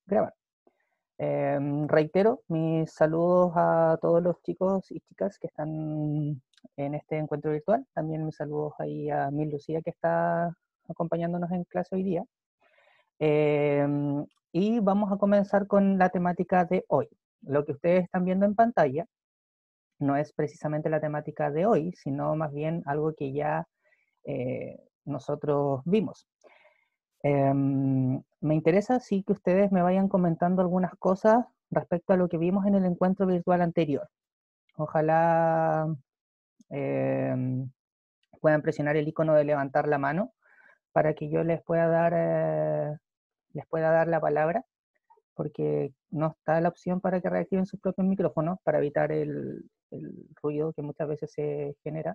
Grabar. Reitero mis saludos a todos los chicos y chicas que están en este encuentro virtual. También mis saludos ahí a Mil Lucía, que está acompañándonos en clase hoy día. Y vamos a comenzar con la temática de hoy. Lo que ustedes están viendo en pantalla no es precisamente la temática de hoy, sino más bien algo que ya nosotros vimos. Me interesa sí que ustedes me vayan comentando algunas cosas respecto a lo que vimos en el encuentro virtual anterior. Ojalá puedan presionar el icono de levantar la mano para que yo les pueda dar la palabra, porque no está la opción para que reactiven sus propios micrófonos para evitar el ruido que muchas veces se genera.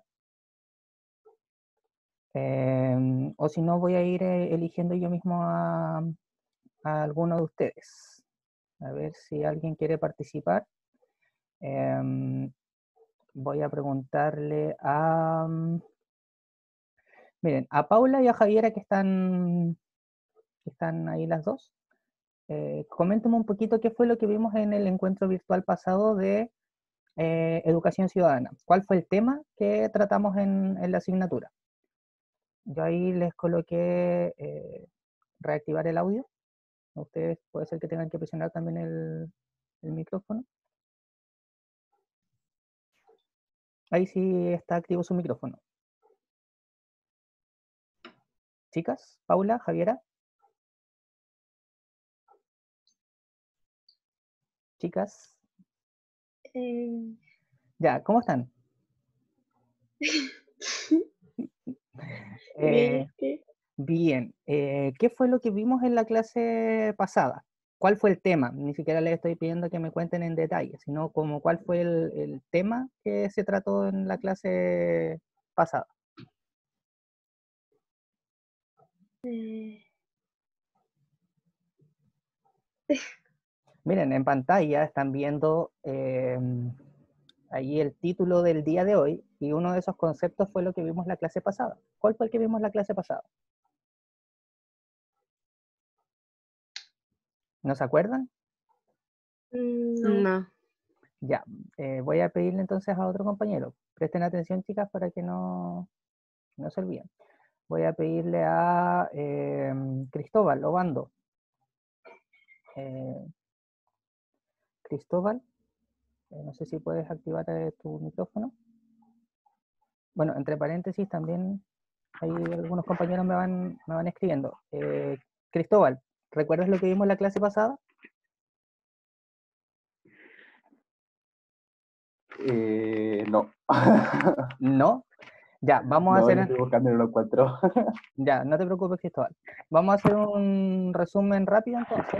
O si no, voy a ir eligiendo yo mismo a alguno de ustedes. A ver si alguien quiere participar. Voy a preguntarle a... Miren, a Paula y a Javiera que están ahí las dos. Coméntame un poquito qué fue lo que vimos en el encuentro virtual pasado de educación ciudadana. ¿Cuál fue el tema que tratamos en la asignatura? Yo ahí les coloqué reactivar el audio. Ustedes puede ser que tengan que presionar también el micrófono. Ahí sí está activo su micrófono. Chicas, Paula, Javiera. Chicas. Ya, ¿cómo están? Bien, Bien. ¿Qué fue lo que vimos en la clase pasada? ¿Cuál fue el tema? Ni siquiera les estoy pidiendo que me cuenten en detalle, sino como cuál fue el tema que se trató en la clase pasada. Miren, en pantalla están viendo ahí el título del día de hoy, y uno de esos conceptos fue lo que vimos la clase pasada. ¿Cuál fue el que vimos la clase pasada? ¿No se acuerdan? no. Ya, voy a pedirle entonces a otro compañero. Presten atención, chicas, para que no se olviden. Voy a pedirle a Cristóbal Obando. Cristóbal, no sé si puedes activar tu micrófono. Bueno, entre paréntesis también ahí algunos compañeros me van escribiendo. Cristóbal, ¿recuerdas lo que vimos la clase pasada? No. No. Ya, vamos a No, hacer... lo estoy buscando y no lo encuentro. Ya, no te preocupes, Cristóbal. Vamos a hacer un resumen rápido entonces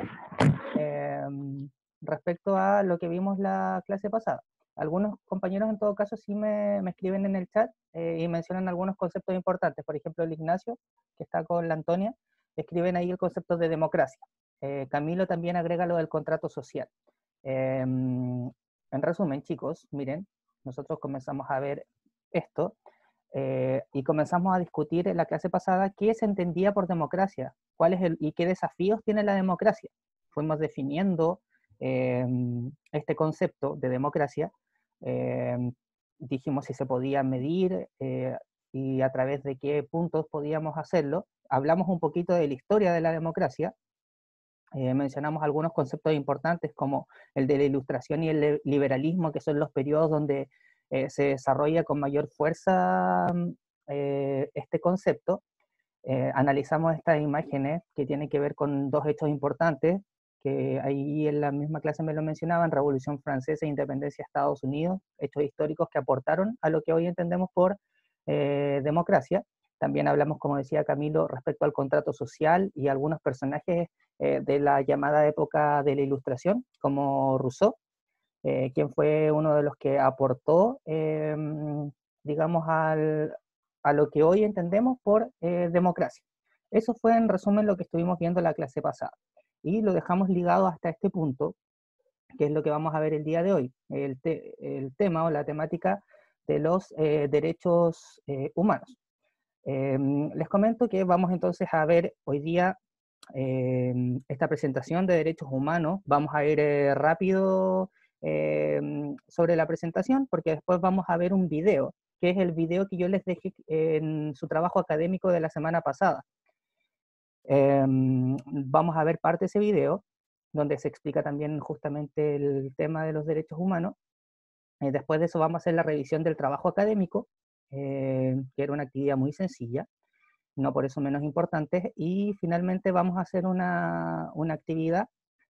respecto a lo que vimos la clase pasada. Algunos compañeros en todo caso sí me escriben en el chat y mencionan algunos conceptos importantes. Por ejemplo, el Ignacio, que está con la Antonia, escriben ahí el concepto de democracia. Camilo también agrega lo del contrato social. En resumen, chicos, miren, nosotros comenzamos a ver esto y comenzamos a discutir en la clase pasada qué se entendía por democracia, cuál es y qué desafíos tiene la democracia. Fuimos definiendo este concepto de democracia, eh, dijimos si se podía medir y a través de qué puntos podíamos hacerlo. Hablamos un poquito de la historia de la democracia, mencionamos algunos conceptos importantes como el de la ilustración y el liberalismo, que son los periodos donde se desarrolla con mayor fuerza este concepto. Analizamos estas imágenes que tienen que ver con dos hechos importantes, que ahí en la misma clase me lo mencionaban: Revolución Francesa e Independencia de Estados Unidos, hechos históricos que aportaron a lo que hoy entendemos por democracia. También hablamos, como decía Camilo, respecto al contrato social y algunos personajes de la llamada época de la Ilustración, como Rousseau, quien fue uno de los que aportó, digamos, a lo que hoy entendemos por democracia. Eso fue en resumen lo que estuvimos viendo la clase pasada. Y lo dejamos ligado hasta este punto, que es lo que vamos a ver el día de hoy, el tema o la temática de los derechos humanos. Les comento que vamos entonces a ver hoy día esta presentación de derechos humanos. Vamos a ir rápido sobre la presentación, porque después vamos a ver un video, que es el video que yo les dejé en su trabajo académico de la semana pasada. Vamos a ver parte de ese video, donde se explica también justamente el tema de los derechos humanos. Después de eso vamos a hacer la revisión del trabajo académico, que era una actividad muy sencilla, no por eso menos importante, y finalmente vamos a hacer una actividad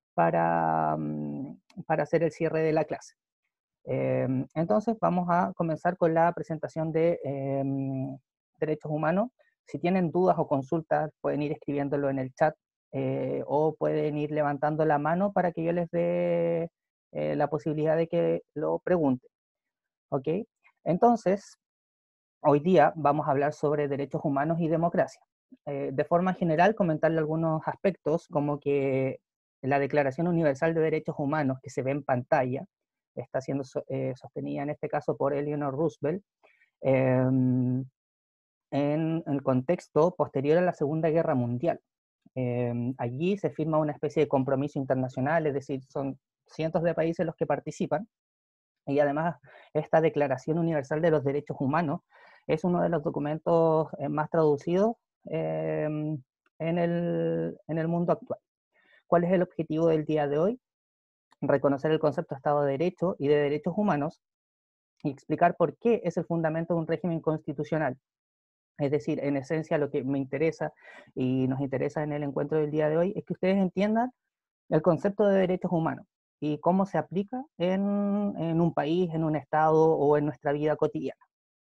para hacer el cierre de la clase. Entonces vamos a comenzar con la presentación de derechos humanos. Si tienen dudas o consultas pueden ir escribiéndolo en el chat o pueden ir levantando la mano para que yo les dé la posibilidad de que lo pregunten. ¿Ok? Entonces, hoy día vamos a hablar sobre derechos humanos y democracia. De forma general, comentarle algunos aspectos, como que la Declaración Universal de Derechos Humanos que se ve en pantalla, está siendo sostenida en este caso por Eleanor Roosevelt, en el contexto posterior a la Segunda Guerra Mundial. Allí se firma una especie de compromiso internacional, es decir, son cientos de países los que participan, y además esta Declaración Universal de los Derechos Humanos es uno de los documentos más traducidos en el mundo actual. ¿Cuál es el objetivo del día de hoy? Reconocer el concepto de Estado de Derecho y de derechos humanos y explicar por qué es el fundamento de un régimen constitucional. Es decir, en esencia lo que me interesa y nos interesa en el encuentro del día de hoy es que ustedes entiendan el concepto de derechos humanos y cómo se aplica en un país, en un estado o en nuestra vida cotidiana.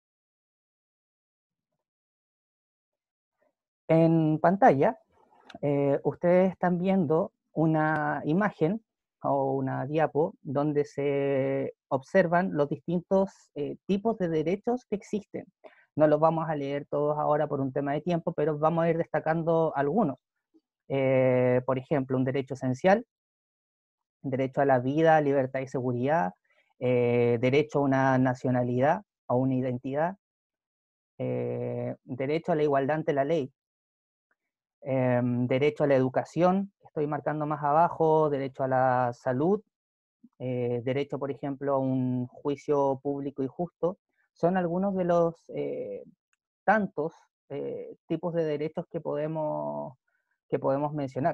En pantalla, ustedes están viendo una imagen o una diapo donde se observan los distintos tipos de derechos que existen. No los vamos a leer todos ahora por un tema de tiempo, pero vamos a ir destacando algunos. Por ejemplo, un derecho esencial, derecho a la vida, libertad y seguridad, derecho a una nacionalidad, a una identidad, derecho a la igualdad ante la ley, derecho a la educación, estoy marcando más abajo, derecho a la salud, derecho, por ejemplo, a un juicio público y justo, son algunos de los tantos tipos de derechos que podemos mencionar.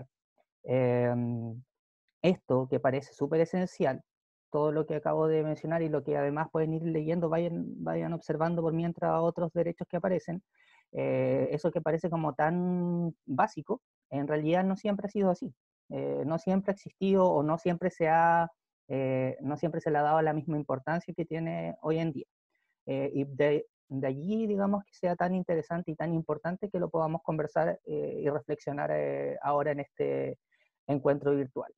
Esto que parece súper esencial, todo lo que acabo de mencionar y lo que además pueden ir leyendo, vayan observando por mientras otros derechos que aparecen, eso que parece como tan básico, en realidad no siempre ha sido así. No siempre ha existido o no siempre se le ha dado la misma importancia que tiene hoy en día. Y de allí, digamos, que sea tan interesante y tan importante que lo podamos conversar y reflexionar ahora en este encuentro virtual.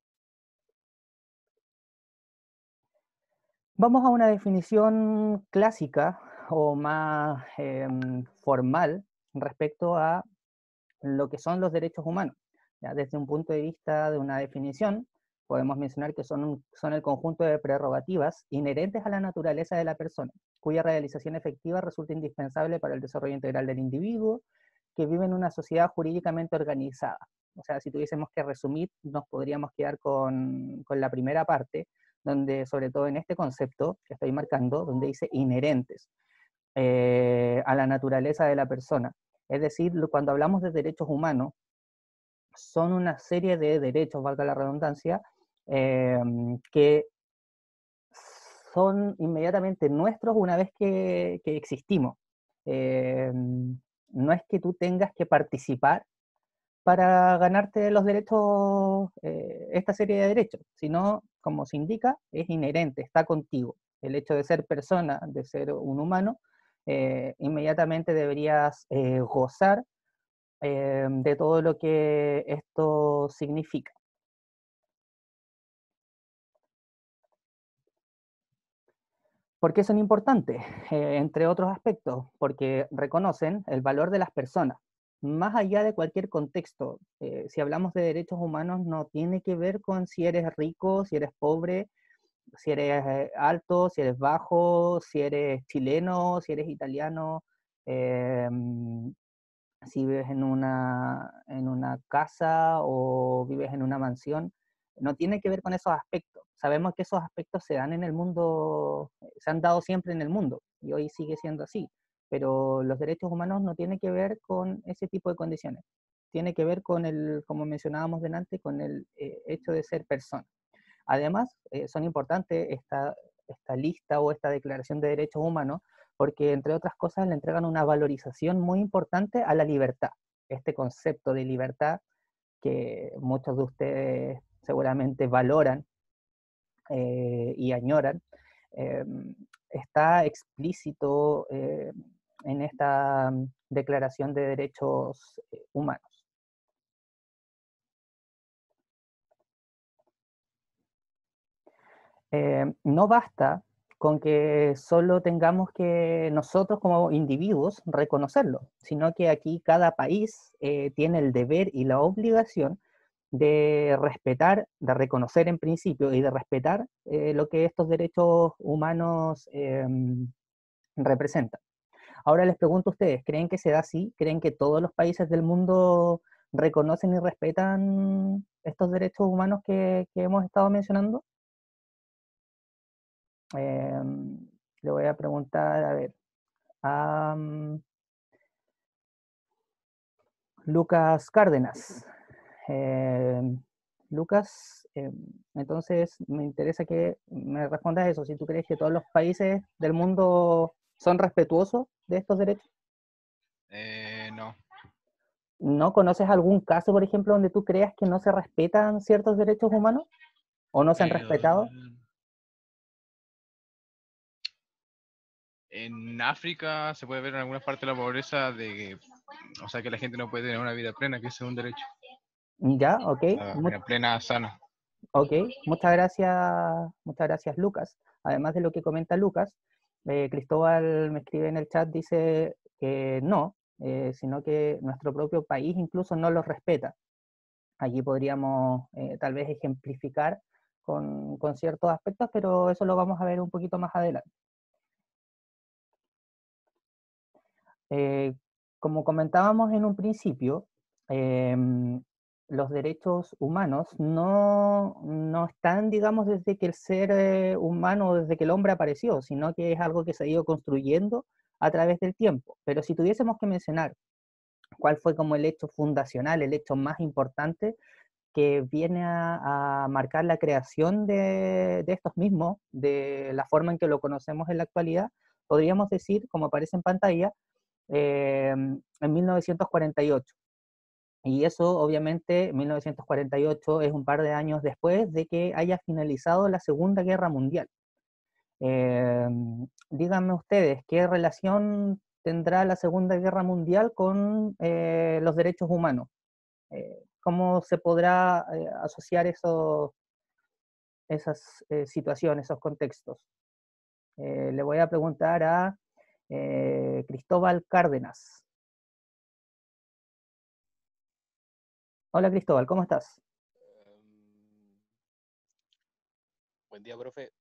Vamos a una definición clásica o más formal respecto a lo que son los derechos humanos. ¿Ya? Desde un punto de vista de una definición, podemos mencionar que son el conjunto de prerrogativas inherentes a la naturaleza de la persona, cuya realización efectiva resulta indispensable para el desarrollo integral del individuo, que vive en una sociedad jurídicamente organizada. O sea, si tuviésemos que resumir, nos podríamos quedar con la primera parte, donde sobre todo en este concepto que estoy marcando, donde dice inherentes a la naturaleza de la persona. Es decir, cuando hablamos de derechos humanos, son una serie de derechos, valga la redundancia, que son inmediatamente nuestros una vez que existimos. No es que tú tengas que participar para ganarte los derechos, esta serie de derechos, sino, como se indica, es inherente, está contigo. El hecho de ser persona, de ser un humano, inmediatamente deberías gozar de todo lo que esto significa. ¿Por qué son importantes? Entre otros aspectos, porque reconocen el valor de las personas, más allá de cualquier contexto. Si hablamos de derechos humanos, no tiene que ver con si eres rico, si eres pobre, si eres alto, si eres bajo, si eres chileno, si eres italiano. si vives en una casa o vives en una mansión, no tiene que ver con esos aspectos. Sabemos que esos aspectos se dan en el mundo, se han dado siempre en el mundo y hoy sigue siendo así, pero los derechos humanos no tienen que ver con ese tipo de condiciones. Tiene que ver con el, como mencionábamos delante, con el hecho de ser persona. Además, son importantes esta lista o esta declaración de derechos humanos porque, entre otras cosas, le entregan una valorización muy importante a la libertad. Este concepto de libertad que muchos de ustedes seguramente valoran y añoran, eh, está explícito en esta Declaración de Derechos Humanos. No basta con que solo tengamos que nosotros como individuos reconocerlo, sino que aquí cada país tiene el deber y la obligación de respetar, de reconocer en principio y de respetar lo que estos derechos humanos representan. Ahora les pregunto a ustedes, ¿creen que se da así? ¿Creen que todos los países del mundo reconocen y respetan estos derechos humanos que hemos estado mencionando? Eh, Le voy a preguntar, a ver, a Lucas Cárdenas. Eh, Lucas, entonces me interesa que me respondas eso, si tú crees que todos los países del mundo son respetuosos de estos derechos. No. ¿No conoces algún caso, por ejemplo, donde tú creas que no se respetan ciertos derechos humanos o no se han Eh, respetado? en África se puede ver en algunas partes la pobreza o sea, que la gente no puede tener una vida plena, que ese es un derecho. Ya, ok. Una plena sana. Ok, muchas gracias Lucas. Además de lo que comenta Lucas, Cristóbal me escribe en el chat, dice que no, sino que nuestro propio país incluso no los respeta. Allí podríamos tal vez ejemplificar con ciertos aspectos, pero eso lo vamos a ver un poquito más adelante. Eh, Como comentábamos en un principio, los derechos humanos no están, digamos, desde que el ser humano, desde que el hombre apareció, sino que es algo que se ha ido construyendo a través del tiempo. Pero si tuviésemos que mencionar cuál fue como el hecho fundacional, el hecho más importante que viene a marcar la creación de estos mismos, de la forma en que lo conocemos en la actualidad, podríamos decir, como aparece en pantalla, en 1948. Y eso, obviamente, 1948 es un par de años después de que haya finalizado la Segunda Guerra Mundial. Eh, Díganme ustedes, ¿qué relación tendrá la Segunda Guerra Mundial con los derechos humanos? ¿Cómo se podrá asociar esas situaciones, esos contextos? Le voy a preguntar a Cristóbal Cárdenas. Hola Cristóbal, ¿cómo estás? Buen día, profe.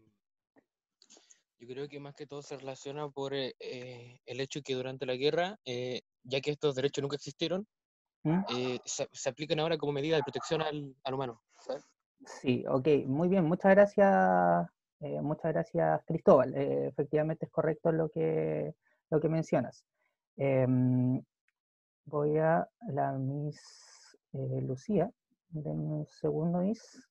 Yo creo que más que todo se relaciona por el hecho que durante la guerra, ya que estos derechos nunca existieron, ¿Mm? se aplican ahora como medida de protección al humano. ¿Sabes? Sí, ok, muy bien, muchas gracias Cristóbal. Efectivamente es correcto lo que mencionas. Em, Voy a la Miss Lucía, denme un segundo, Miss.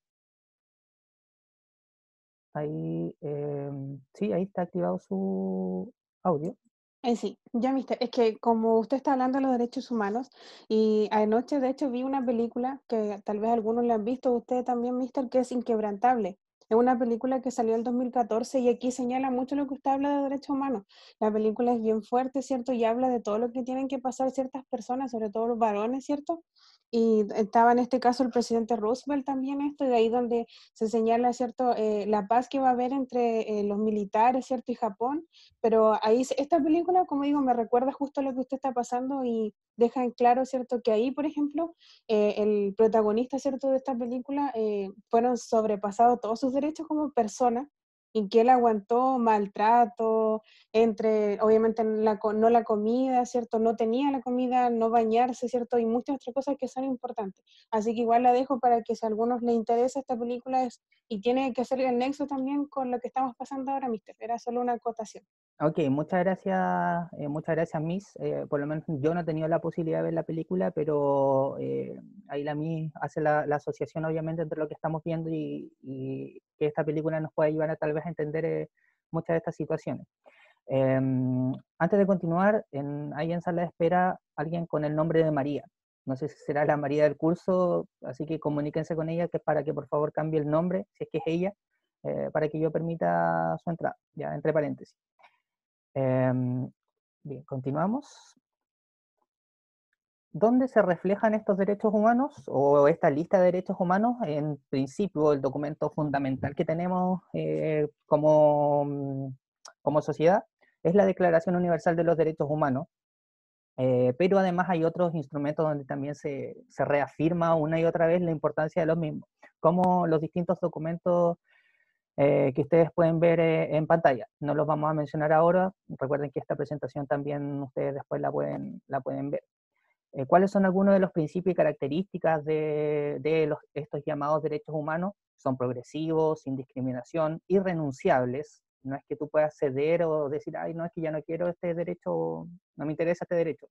Ahí, sí, ahí está activado su audio. Sí, ya mister, es que como usted está hablando de los derechos humanos y anoche de hecho vi una película que tal vez algunos la han visto, usted también, mister, que es Inquebrantable. Es una película que salió en 2014 y aquí señala mucho lo que usted habla de derechos humanos. La película es bien fuerte, ¿cierto? Y habla de todo lo que tienen que pasar ciertas personas, sobre todo los varones, ¿cierto? Y estaba en este caso el presidente Roosevelt también esto, y de ahí donde se señala, ¿cierto? La paz que va a haber entre los militares, ¿cierto? Y Japón, pero ahí, esta película, como digo, me recuerda justo a lo que usted está pasando y deja en claro, ¿cierto? Que ahí, por ejemplo, el protagonista, ¿cierto? De esta película fueron sobrepasados todos sus derechos como persona y que él aguantó maltrato, entre, obviamente, no la comida, ¿cierto? No tenía la comida, no bañarse, ¿cierto? Y muchas otras cosas que son importantes. Así que igual la dejo para que si a algunos les interesa esta película y tiene que hacer el nexo también con lo que estamos pasando ahora, mister. Era solo una acotación. Ok, muchas gracias, Miss. Por lo menos yo no he tenido la posibilidad de ver la película, pero ahí la Miss hace la asociación, obviamente, entre lo que estamos viendo y que esta película nos puede ayudar a tal vez a entender muchas de estas situaciones. Antes de continuar, hay en sala de espera alguien con el nombre de María. No sé si será la María del curso, así que comuníquense con ella para que por favor cambie el nombre, si es que es ella, para que yo permita su entrada, ya entre paréntesis. Bien, continuamos. ¿Dónde se reflejan estos derechos humanos o esta lista de derechos humanos? En principio, el documento fundamental que tenemos como sociedad es la Declaración Universal de los Derechos Humanos, pero además hay otros instrumentos donde también se reafirma una y otra vez la importancia de los mismos, como los distintos documentos que ustedes pueden ver en pantalla. No los vamos a mencionar ahora, recuerden que esta presentación también ustedes después la pueden ver. ¿Cuáles son algunos de los principios y características de estos llamados derechos humanos? Son progresivos, sin discriminación, irrenunciables. No es que tú puedas ceder o decir, ay, no, es que ya no quiero este derecho, no me interesa este derecho.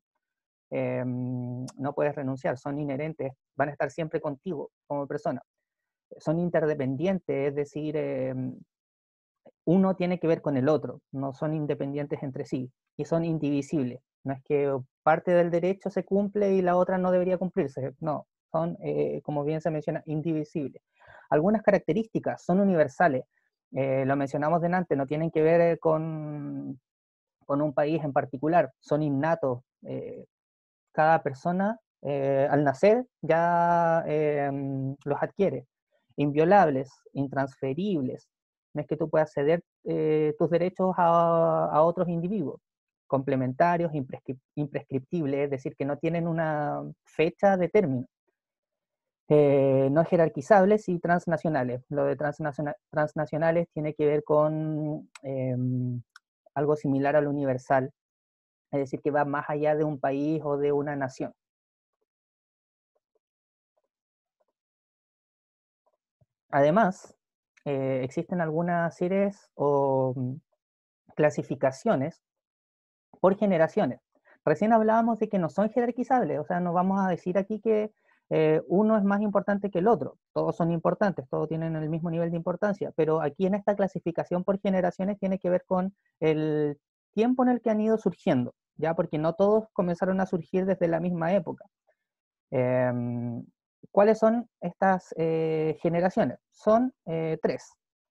No puedes renunciar, son inherentes, van a estar siempre contigo como persona. Son interdependientes, es decir, uno tiene que ver con el otro, no son independientes entre sí, y son indivisibles. No es que parte del derecho se cumple y la otra no debería cumplirse, no, son, como bien se menciona, indivisibles. Algunas características son universales, lo mencionamos delante, no tienen que ver con un país en particular, son innatos. Cada persona al nacer ya los adquiere, inviolables, intransferibles. No es que tú puedas ceder tus derechos a otros individuos, complementarios, imprescriptibles, es decir, que no tienen una fecha de término. No jerarquizables y transnacionales. Lo de transnacionales tiene que ver con algo similar a lo universal, es decir, que va más allá de un país o de una nación. Además, existen algunas series o clasificaciones por generaciones. Recién hablábamos de que no son jerarquizables, o sea, no vamos a decir aquí que uno es más importante que el otro. Todos son importantes, todos tienen el mismo nivel de importancia, pero aquí en esta clasificación por generaciones tiene que ver con el tiempo en el que han ido surgiendo, ¿ya? Porque no todos comenzaron a surgir desde la misma época. ¿Cuáles son estas generaciones? Son tres.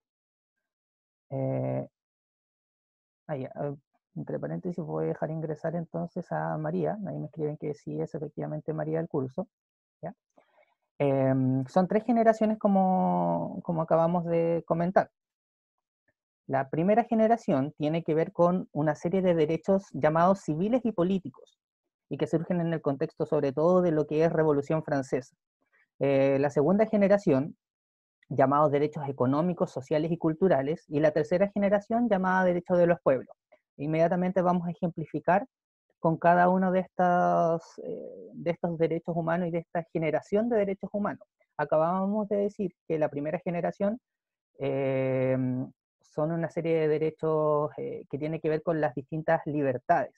Entre paréntesis voy a dejar ingresar entonces a María. Ahí me escriben que sí es efectivamente María del curso. ¿Ya? Son tres generaciones como acabamos de comentar. La primera generación tiene que ver con una serie de derechos llamados civiles y políticos, y que surgen en el contexto sobre todo de lo que es Revolución Francesa. La segunda generación, llamados derechos económicos, sociales y culturales, y la tercera generación, llamada derechos de los pueblos. Inmediatamente vamos a ejemplificar con cada uno de estos derechos humanos y de esta generación de derechos humanos. Acabábamos de decir que la primera generación son una serie de derechos que tiene que ver con las distintas libertades.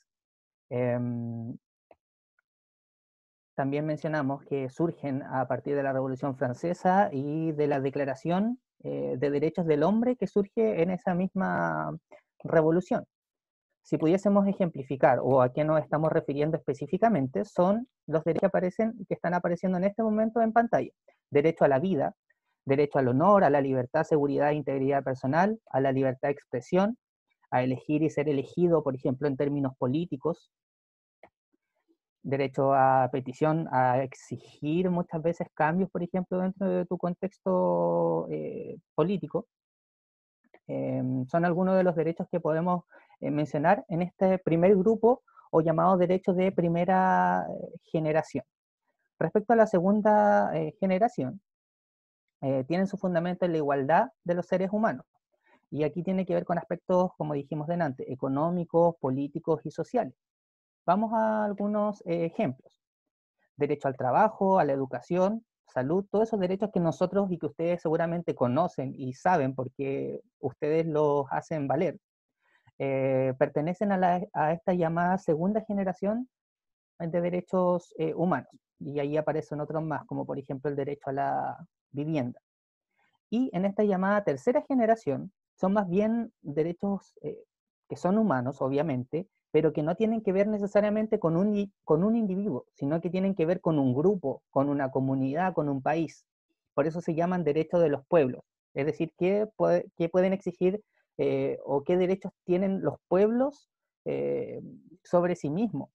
También mencionamos que surgen a partir de la Revolución Francesa y de la Declaración de Derechos del Hombre que surge en esa misma revolución. Si pudiésemos ejemplificar o a qué nos estamos refiriendo específicamente, son los derechos que están apareciendo en este momento en pantalla. Derecho a la vida, derecho al honor, a la libertad, seguridad e integridad personal, a la libertad de expresión, a elegir y ser elegido, por ejemplo, en términos políticos, derecho a petición, a exigir muchas veces cambios, por ejemplo, dentro de tu contexto político. Son algunos de los derechos que podemos mencionar en este primer grupo o llamado derechos de primera generación. Respecto a la segunda generación, tienen su fundamento en la igualdad de los seres humanos. Y aquí tiene que ver con aspectos, como dijimos delante, económicos, políticos y sociales. Vamos a algunos ejemplos. Derecho al trabajo, a la educación, salud, todos esos derechos que nosotros y que ustedes seguramente conocen y saben porque ustedes los hacen valer, pertenecen a esta llamada segunda generación de derechos humanos. Y ahí aparecen otros más, como por ejemplo el derecho a la vivienda. Y en esta llamada tercera generación son más bien derechos que son humanos, obviamente, pero que no tienen que ver necesariamente con un individuo, sino que tienen que ver con un grupo, con una comunidad, con un país. Por eso se llaman derechos de los pueblos. Es decir, qué pueden exigir o qué derechos tienen los pueblos sobre sí mismos.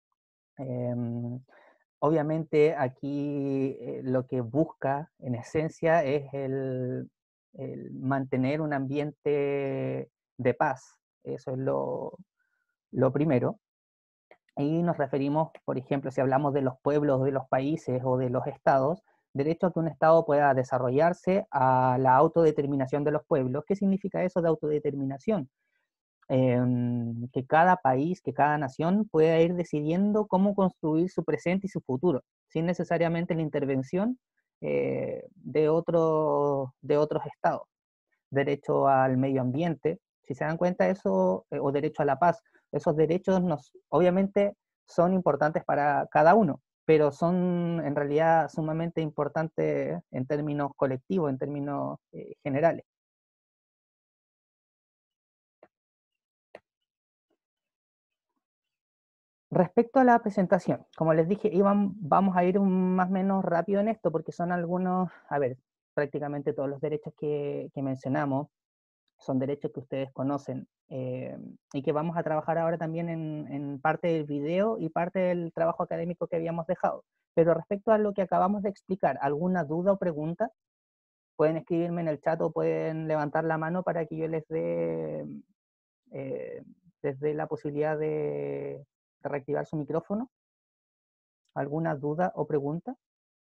Obviamente aquí lo que busca en esencia es el mantener un ambiente de paz. Eso es lo primero. Y nos referimos, por ejemplo, si hablamos de los pueblos, de los países o de los estados, derecho a que un estado pueda desarrollarse, a la autodeterminación de los pueblos. ¿Qué significa eso de autodeterminación? Que cada país, que cada nación pueda ir decidiendo cómo construir su presente y su futuro, sin necesariamente la intervención de otros estados. Derecho al medio ambiente, si se dan cuenta eso, o derecho a la paz, esos derechos obviamente son importantes para cada uno, pero son en realidad sumamente importantes en términos colectivos, en términos generales. Respecto a la presentación, como les dije, vamos a ir más o menos rápido en esto porque son algunos, prácticamente todos los derechos que mencionamos son derechos que ustedes conocen y que vamos a trabajar ahora también en parte del video y parte del trabajo académico que habíamos dejado. Pero respecto a lo que acabamos de explicar, ¿alguna duda o pregunta? Pueden escribirme en el chat o pueden levantar la mano para que yo les dé la posibilidad de reactivar su micrófono. ¿Alguna duda o pregunta?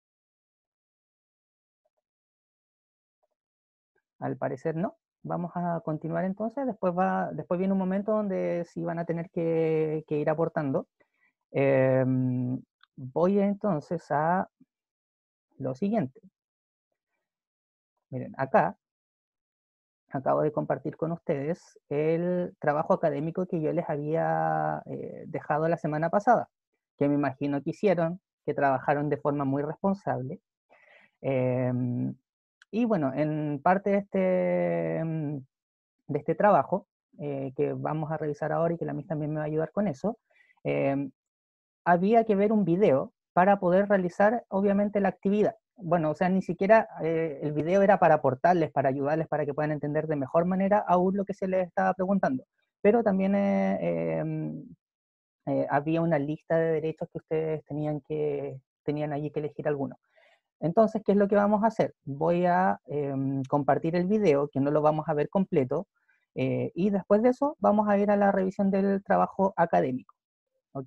Al parecer no. Vamos a continuar entonces. Después viene un momento donde sí van a tener que ir aportando. Voy entonces a lo siguiente. Miren, acá acabo de compartir con ustedes el trabajo académico que yo les había dejado la semana pasada, que me imagino que hicieron, que trabajaron de forma muy responsable. Y bueno, en parte de este trabajo, que vamos a revisar ahora y que la MIS también me va a ayudar con eso, había que ver un video para poder realizar, obviamente, la actividad. Bueno, o sea, ni siquiera el video era para aportarles, para ayudarles, para que puedan entender de mejor manera aún lo que se les estaba preguntando. Pero también había una lista de derechos que ustedes tenían allí que elegir alguno. Entonces, ¿qué es lo que vamos a hacer? Voy a compartir el video, que no lo vamos a ver completo, y después de eso vamos a ir a la revisión del trabajo académico. ¿Ok?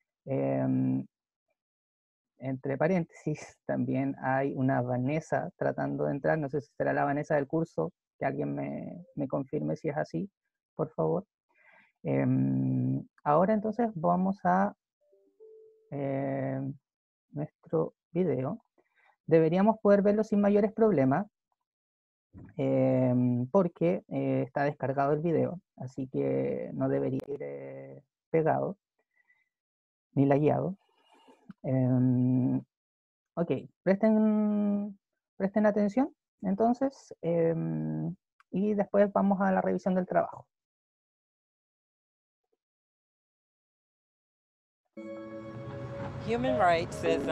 Entre paréntesis, también hay una Vanessa tratando de entrar, no sé si será la Vanessa del curso, que alguien me confirme si es así, por favor. Ahora entonces vamos a nuestro video. Deberíamos poder verlo sin mayores problemas, porque está descargado el video, así que no debería ir pegado, ni lagueado. Ok, presten atención, entonces, y después vamos a la revisión del trabajo. Human rights is,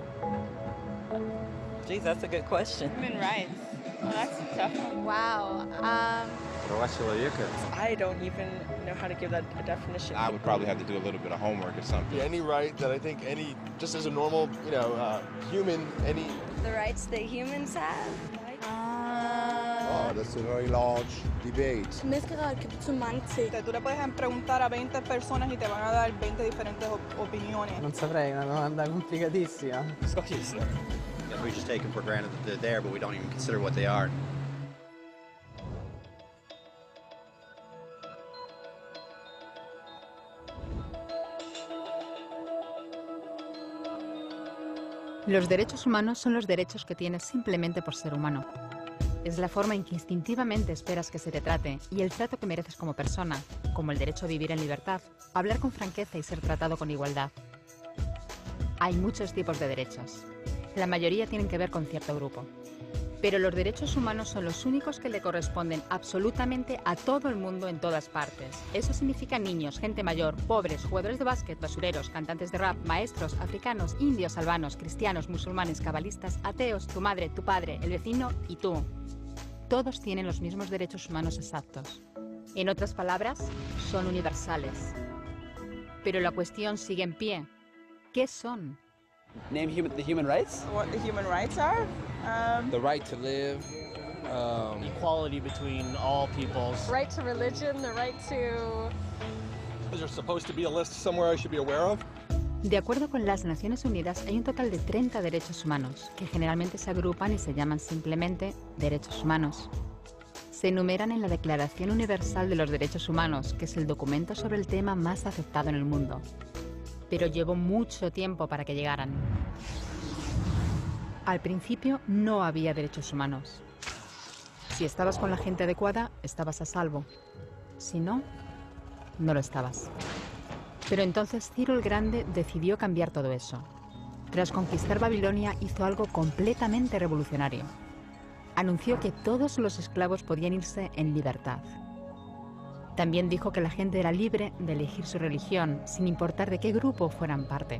geez, that's a good question. Human rights. Well, that's a tough one. Wow. I don't even know how to give that a definition. I would probably have to do a little bit of homework or something. Any right that I think just as a normal, human, The rights that humans have. That's a very large debate. Menneskerettigheder kan betyde mange ting. Tú le puedes preguntar a 20 personas y te van a dar 20 diferentes opiniones. Non saprei, una domanda complicatissima. We just take them for granted that they're there, but we don't even consider what they are. Los derechos humanos son los derechos que tienes simplemente por ser humano. Es la forma en que instintivamente esperas que se te trate y el trato que mereces como persona, como el derecho a vivir en libertad, hablar con franqueza y ser tratado con igualdad. Hay muchos tipos de derechos. La mayoría tienen que ver con cierto grupo. Pero los derechos humanos son los únicos que le corresponden absolutamente a todo el mundo en todas partes. Eso significa niños, gente mayor, pobres, jugadores de básquet, basureros, cantantes de rap, maestros, africanos, indios, albanos, cristianos, musulmanes, cabalistas, ateos, tu madre, tu padre, el vecino y tú. Todos tienen los mismos derechos humanos exactos. En otras palabras, son universales. Pero la cuestión sigue en pie. ¿Qué son? Name the human rights? What the human rights are? The right to live. Equality between all peoples. Right to religion, the right to... Is there supposed to be a list somewhere I should be aware of? De acuerdo con las Naciones Unidas, hay un total de 30 derechos humanos, que generalmente se agrupan y se llaman simplemente derechos humanos. Se enumeran en la Declaración Universal de los Derechos Humanos, que es el documento sobre el tema más aceptado en el mundo. Pero llevó mucho tiempo para que llegaran. Al principio no había derechos humanos. Si estabas con la gente adecuada, estabas a salvo. Si no, no lo estabas. Pero entonces Ciro el Grande decidió cambiar todo eso. Tras conquistar Babilonia, hizo algo completamente revolucionario. Anunció que todos los esclavos podían irse en libertad. También dijo que la gente era libre de elegir su religión, sin importar de qué grupo fueran parte.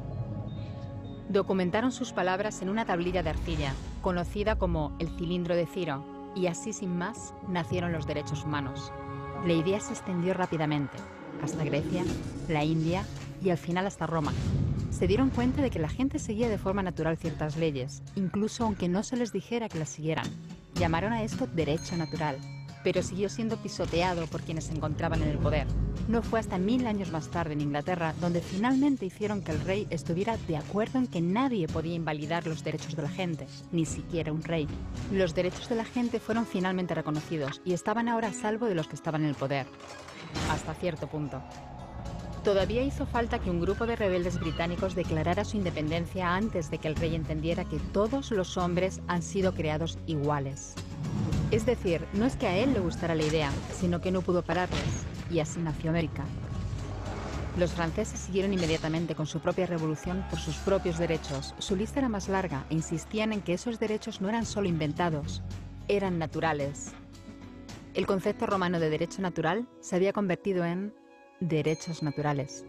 Documentaron sus palabras en una tablilla de arcilla, conocida como el cilindro de Ciro, y así sin más nacieron los derechos humanos. La idea se extendió rápidamente, hasta Grecia, la India y al final hasta Roma. Se dieron cuenta de que la gente seguía de forma natural ciertas leyes, incluso aunque no se les dijera que las siguieran. Llamaron a esto derecho natural, pero siguió siendo pisoteado por quienes se encontraban en el poder. No fue hasta 1000 años más tarde en Inglaterra donde finalmente hicieron que el rey estuviera de acuerdo en que nadie podía invalidar los derechos de la gente, ni siquiera un rey. Los derechos de la gente fueron finalmente reconocidos y estaban ahora a salvo de los que estaban en el poder. Hasta cierto punto. Todavía hizo falta que un grupo de rebeldes británicos declarara su independencia antes de que el rey entendiera que todos los hombres han sido creados iguales. Es decir, no es que a él le gustara la idea, sino que no pudo pararles, y así nació América. Los franceses siguieron inmediatamente con su propia revolución por sus propios derechos. Su lista era más larga e insistían en que esos derechos no eran solo inventados, eran naturales. El concepto romano de derecho natural se había convertido en derechos naturales.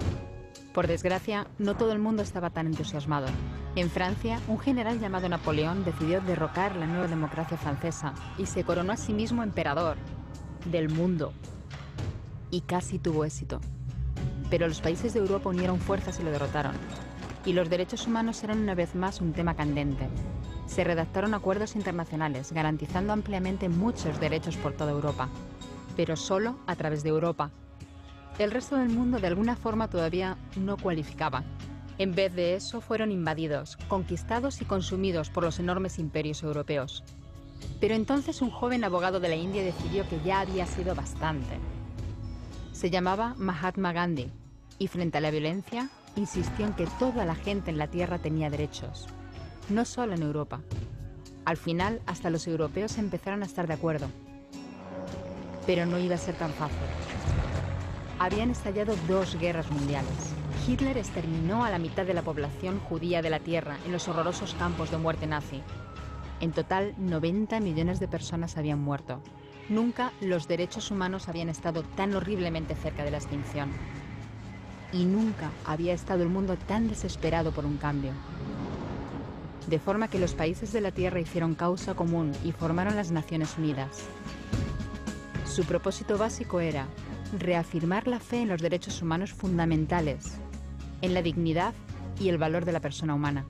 Por desgracia, no todo el mundo estaba tan entusiasmado. En Francia, un general llamado Napoleón decidió derrocar la nueva democracia francesa y se coronó a sí mismo emperador del mundo. Y casi tuvo éxito. Pero los países de Europa unieron fuerzas y lo derrotaron. Y los derechos humanos eran una vez más un tema candente. Se redactaron acuerdos internacionales garantizando ampliamente muchos derechos por toda Europa, pero solo a través de Europa. El resto del mundo de alguna forma todavía no cualificaba. En vez de eso fueron invadidos, conquistados y consumidos por los enormes imperios europeos. Pero entonces un joven abogado de la India decidió que ya había sido bastante. Se llamaba Mahatma Gandhi y frente a la violencia insistió en que toda la gente en la tierra tenía derechos, no solo en Europa. Al final hasta los europeos empezaron a estar de acuerdo. Pero no iba a ser tan fácil. Habían estallado 2 guerras mundiales. Hitler exterminó a la mitad de la población judía de la Tierra en los horrorosos campos de muerte nazi. En total, 90 millones de personas habían muerto. Nunca los derechos humanos habían estado tan horriblemente cerca de la extinción. Y nunca había estado el mundo tan desesperado por un cambio. De forma que los países de la Tierra hicieron causa común y formaron las Naciones Unidas. Su propósito básico era reafirmar la fe en los derechos humanos fundamentales, en la dignidad y el valor de la persona humana.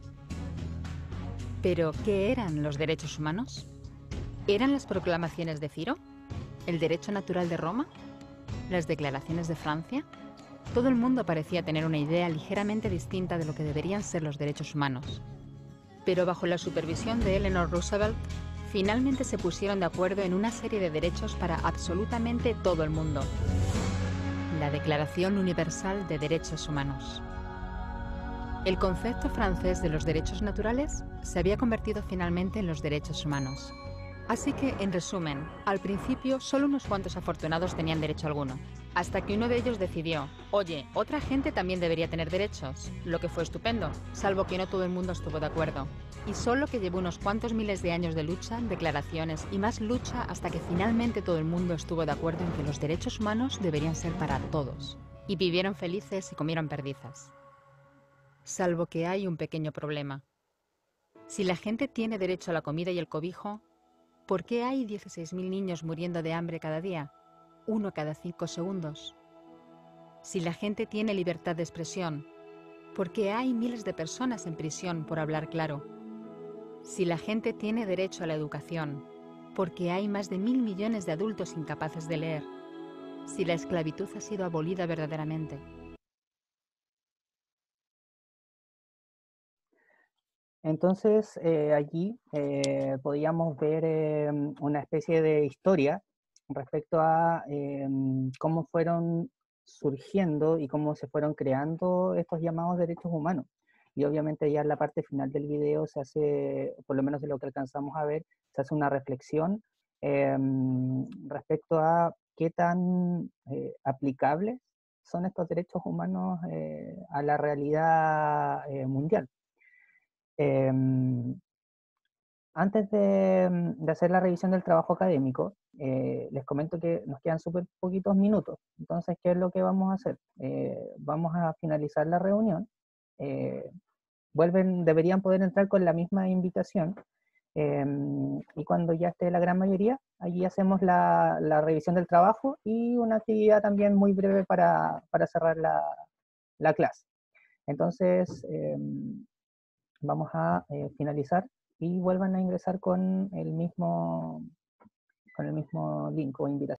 ¿Pero qué eran los derechos humanos? ¿Eran las proclamaciones de Ciro? ¿El derecho natural de Roma? ¿Las declaraciones de Francia? Todo el mundo parecía tener una idea ligeramente distinta de lo que deberían ser los derechos humanos. Pero bajo la supervisión de Eleanor Roosevelt, finalmente se pusieron de acuerdo en una serie de derechos para absolutamente todo el mundo. La Declaración Universal de Derechos Humanos. El concepto francés de los derechos naturales se había convertido finalmente en los derechos humanos. Así que, en resumen, al principio solo unos cuantos afortunados tenían derecho alguno, hasta que uno de ellos decidió, oye, otra gente también debería tener derechos, lo que fue estupendo, salvo que no todo el mundo estuvo de acuerdo. Y solo que llevó unos cuantos miles de años de lucha, declaraciones y más lucha hasta que finalmente todo el mundo estuvo de acuerdo en que los derechos humanos deberían ser para todos. Y vivieron felices y comieron perdices. Salvo que hay un pequeño problema. Si la gente tiene derecho a la comida y el cobijo, ¿por qué hay 16.000 niños muriendo de hambre cada día? 1 cada 5 segundos. Si la gente tiene libertad de expresión, ¿por qué hay miles de personas en prisión por hablar claro? Si la gente tiene derecho a la educación, ¿por qué hay más de 1.000 millones de adultos incapaces de leer? Si la esclavitud ha sido abolida verdaderamente. Entonces, allí podíamos ver una especie de historia respecto a cómo fueron surgiendo y cómo se fueron creando estos llamados derechos humanos. Y obviamente ya en la parte final del video se hace, por lo menos de lo que alcanzamos a ver, se hace una reflexión respecto a qué tan aplicables son estos derechos humanos a la realidad mundial. Antes de hacer la revisión del trabajo académico, les comento que nos quedan súper poquitos minutos. Entonces, ¿qué es lo que vamos a hacer? Vamos a finalizar la reunión. Deberían poder entrar con la misma invitación. Y cuando ya esté la gran mayoría, allí hacemos la revisión del trabajo y una actividad también muy breve para cerrar la clase. Entonces, vamos a finalizar y vuelvan a ingresar con el mismo link o invitación.